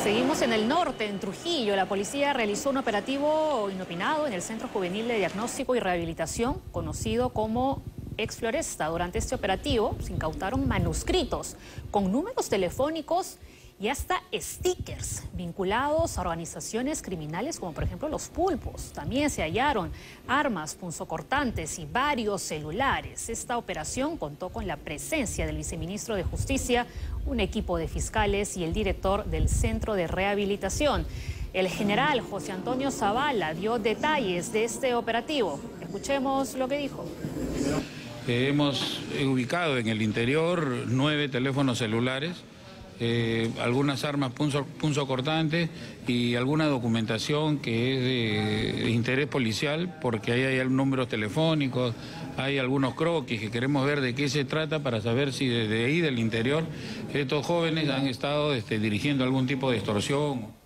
Seguimos en el norte, en Trujillo. La policía realizó un operativo inopinado en el Centro Juvenil de Diagnóstico y Rehabilitación, conocido como Ex Floresta. Durante este operativo se incautaron manuscritos con números telefónicos y hasta stickers vinculados a organizaciones criminales como por ejemplo los Pulpos. También se hallaron armas punzocortantes y varios celulares. Esta operación contó con la presencia del viceministro de Justicia, un equipo de fiscales y el director del Centro de Rehabilitación. El general José Antonio Zavala dio detalles de este operativo. Escuchemos lo que dijo. Hemos ubicado en el interior 9 teléfonos celulares, algunas armas punzocortantes y alguna documentación que es de interés policial, porque ahí hay números telefónicos, hay algunos croquis que queremos ver de qué se trata para saber si desde ahí del interior estos jóvenes han estado dirigiendo algún tipo de extorsión.